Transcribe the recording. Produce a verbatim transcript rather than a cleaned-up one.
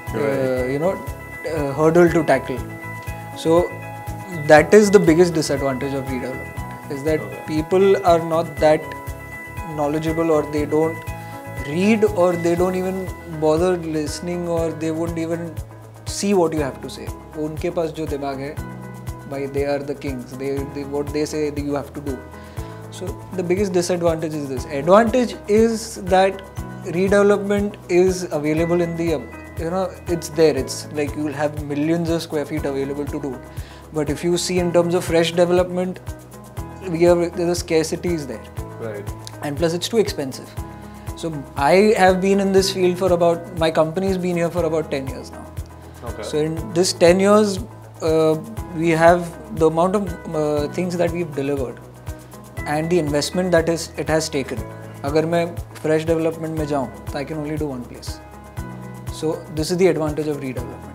uh, you know, uh, hurdle to tackle. So that is the biggest disadvantage of redevelopment, is that okay. people are not that knowledgeable, or they don't read, or they don't even bother listening, or they won't even see what you have to say. Unke paas jo dimag hai, by they are the kings. They, they what they say you have to do. So the biggest disadvantage is this. Advantage is that redevelopment is available in the, you know, it's there. It's like you will have millions of square feet available to do. But if you see in terms of fresh development, we have the scarcity is there. Right. And plus it's too expensive. So I have been in this field for about, my company's been here for about ten years now. Okay. So in this ten years, uh, we have the amount of uh, things that we've delivered and the investment that is it has taken. Agar main fresh development mein jaun, I can only do one place. So this is the advantage of redevelopment.